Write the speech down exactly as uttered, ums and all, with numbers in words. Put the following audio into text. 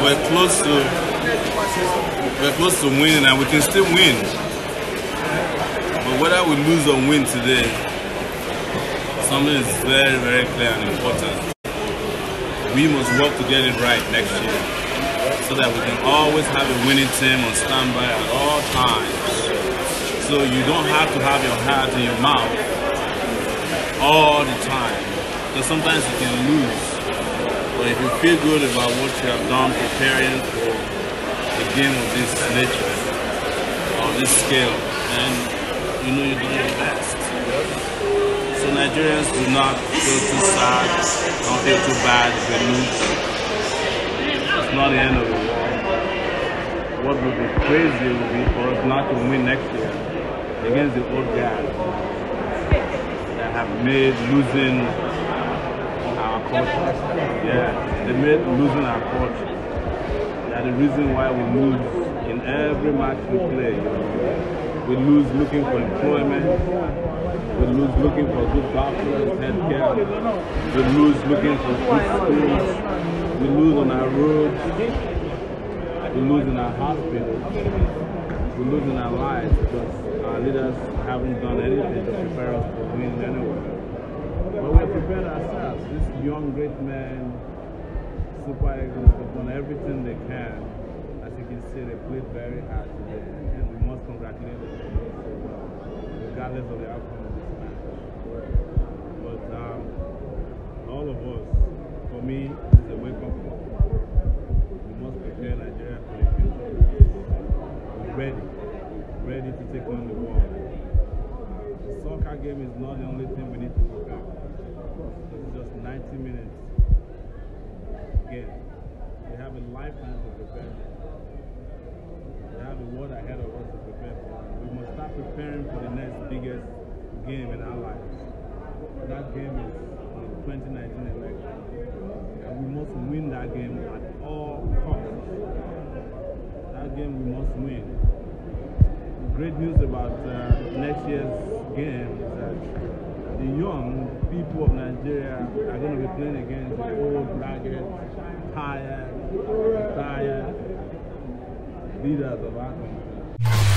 we're close to we're close to winning, and we can still win. But whether we lose or win today, something is very, very clear and important. We must work to get it right next year, so that we can always have a winning team on standby at all times. So you don't have to have your heart in your mouth all the time, because sometimes you can lose. But if you feel good about what you have done preparing for a game of this nature, or this scale, then you know you're doing your best. So Nigerians do not feel too sad, don't feel too bad if they lose. It's not the end of the world. What would be crazy would be for us not to win next year against the old guys that have made losing our culture. Yeah, they made losing our culture. That's the reason why we lose in every match we play. We lose looking for employment. We lose looking for good doctors, healthcare. We lose looking for good schools. We lose on our roads. We lose in our hospitals. We lose in our lives because our leaders haven't done anything to prepare us for winning anywhere. But we have prepared ourselves. These young, great men, super eagles, have done everything they can. As you can see, they played very hard today, and we must congratulate them regardless of the outcome of this match. But um, all of us, for me, this is a wake-up call. We must prepare Nigeria for the future. We're ready, ready to take on the world. The soccer game is not the only thing we need to prepare. It's just ninety minutes game. We have a lifetime to prepare. We have a world ahead of us to prepare for. We must start preparing for the next biggest game in our lives. That game is the twenty nineteen election. And we must win that game at all costs. That game we must win. The great news about uh, next year's game is that the young people of Nigeria are going to be playing against the old, ragged, tired, retired leaders of our country.